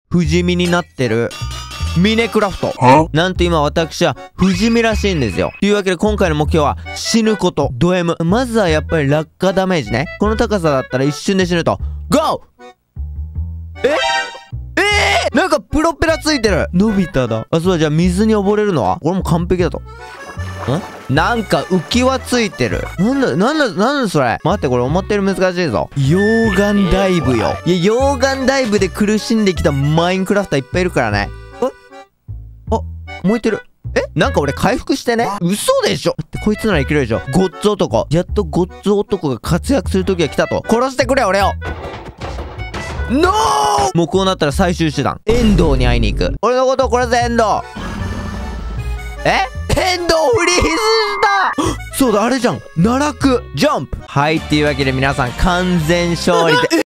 不死身になってるミネクラフト。なんと今私は不死身らしいんですよ。というわけで今回の目標は死ぬこと。ド M。まずはやっぱり落下ダメージね。この高さだったら一瞬で死ぬと。GO！ なんかプロペラついてる。のび太だ。あ、そうだ。じゃあ水に溺れるのはこれも完璧だと。なんか浮き輪ついてる。なんだそれ。待って、これ思ったより難しいぞ。溶岩ダイブよ。いや、溶岩ダイブで苦しんできたマインクラフターいっぱいいるからね。あ、燃えてる。なんか俺回復してね。嘘でしょ。だってこいつならいけるでしょ。ゴッツ男。やっとゴッツ男が活躍する時が来たと。殺してくれ俺を。ノー！もうこうなったら最終手段。遠藤に会いに行く。俺のことを殺せ、遠藤。遠藤フリーズしたそうだ、あれじゃん。奈落ジャンプ。はい、っていうわけで皆さん完全勝利で